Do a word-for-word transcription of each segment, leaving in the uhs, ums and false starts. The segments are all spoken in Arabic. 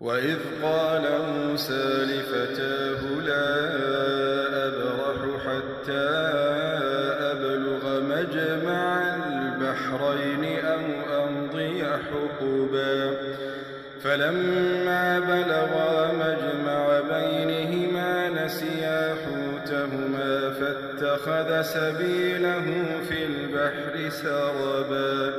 وإذ قال موسى لفتاه لا أبرح حتى أبلغ مجمع البحرين أو أمضي حقبا فلما بلغا مجمع بينهما نسيا حوتهما فاتخذ سبيله في البحر سربا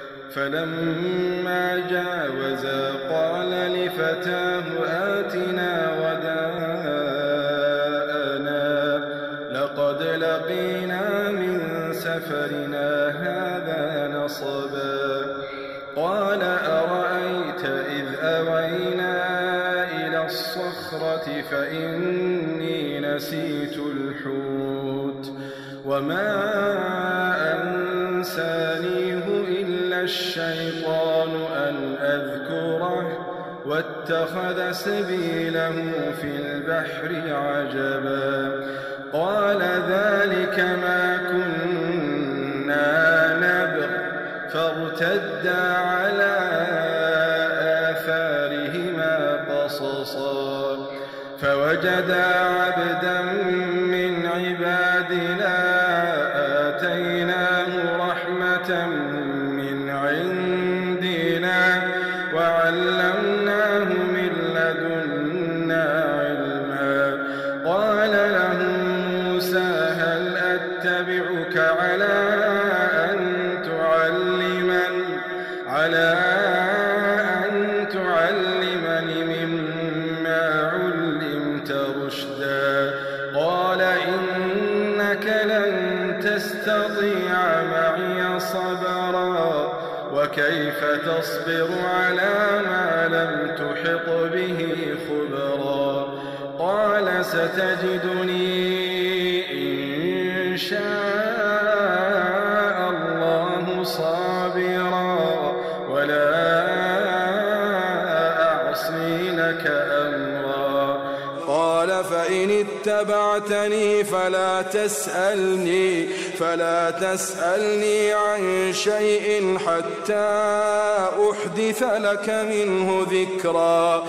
فلما جاوزا قال لفتاه آتنا غداءنا لقد لقينا من سفرنا هذا نصبا قال أرأيت إذ أوينا إلى الصخرة فإني نسيت الحوت وما أنسانيه إلا الشيطان أن أذكره واتخذ سبيله في البحر عجبا قال ذلك ما كنا نبغ فارتدا على آثارهما قصصا فوجدا عبدا من عبادنا آتيناه رحمة من عندنا وعلمناه من لدنا علما قال له موسى هل أتبعك على أن تعلمن على أن تعلمني مما علمت رشدا قال إنك لن تستطيع معي صبرا وكيف تصبر على ما لم تحط به خبرا قال ستجدني إن شاء الله صابرا ولا أعصي لك أمرا قال فإن اتبعتني فلا تسألني فلا تسألني عن شيء حتى أحدث لك منه ذكرا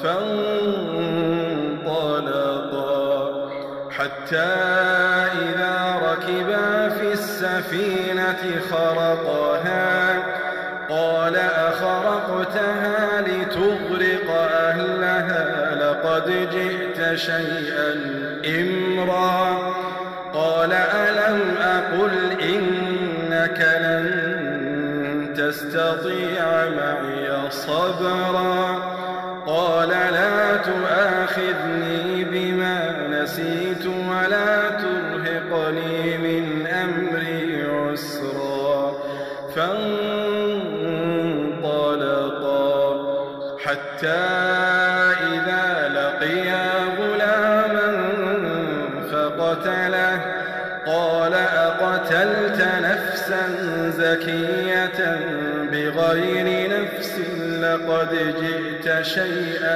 فانطلقا حتى إذا ركبا في السفينة خرقها قال أخرقتها لتغرق أهلها لقد جئت شيئا إمرا قال ألم أقل إنك لن تستطيع معي صبرا قال لا تؤاخذني بما نسيت ولا ترهقني من أمري عسرا فانطلقا حتى إذا لقيا غلاما فقتله قال أقتلت نفسا زكية بغير نفس لقد جئت شيئا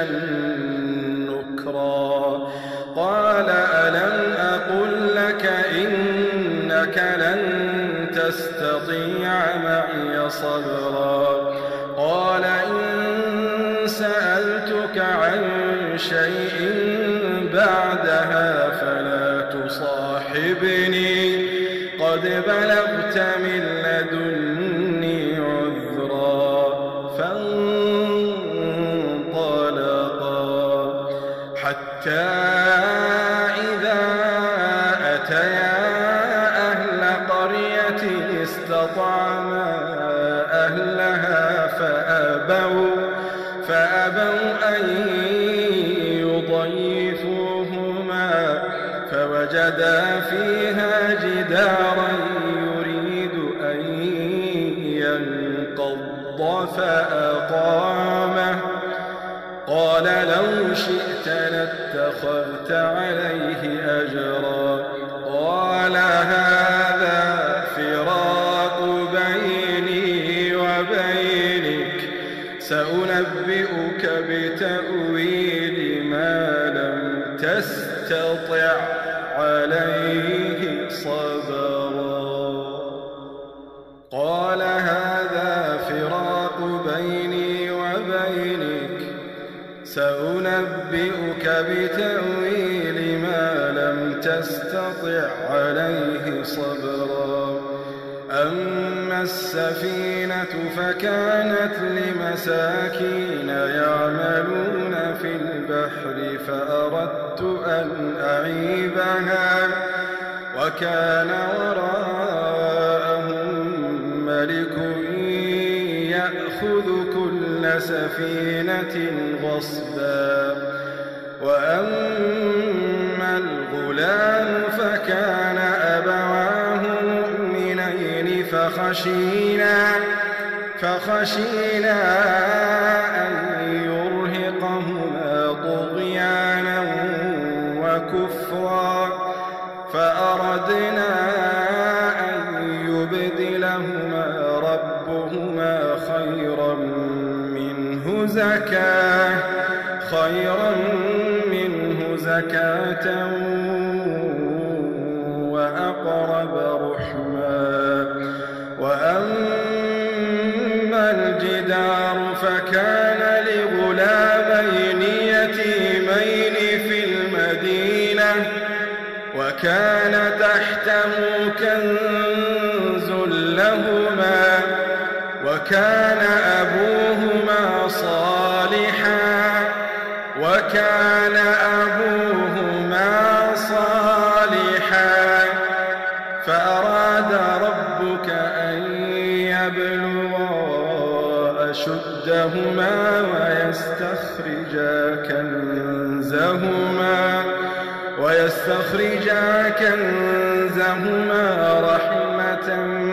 نكرا قال ألم أقل لك إنك لن تستطيع معي صبرا قال إن سألتك عن شيء بعدها فلا تصاحبني قد بلغت من لدني عذرا فانطلقا حتى إذا أتيا أهل قرية استطعما أهلها فأبوا فأبوا أن يضيفوهما فوجدا فيها جدارا يريد أن ينقض فأقامه قال لو شئت لاتخذت عليه أجرا قال هذا فراق بيني وبينك سأنبئك بتأويل ما لم تستطع عليه صبرا قال هذا فراق بيني وبينك سأنبئك بتأويل ما لم تستطع عليه صبرا أما السفينة فكانت لمساكين يعملون في البحر فأردت أن أعيبها وكان وراءهم ملك يأخذ كل سفينة غصبا وأما الغلام فكان أبواه مؤمنين فخشينا فخشينا أن يرهقهما طغيانا وكفرا فأردنا أن يبدلهما ربهما خيرا منه زكاة خيرا منه زكاة وأقرب رحما وأما الجدار فكان لغلامين يتيمين في المدينة وكان تحته كنز لهما وكان أبوهما صالحا وكان أبوهما صالحا فأراد ربك أن يبلغا أشدهما ويستخرجا كنزهما ويستخرجا كنزهما رحمة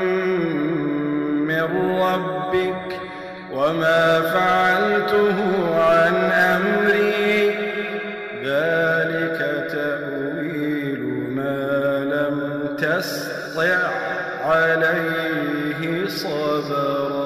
من ربك وما فعلته عن أمري ذلك تأويل ما لم تسطع عليه صبرا.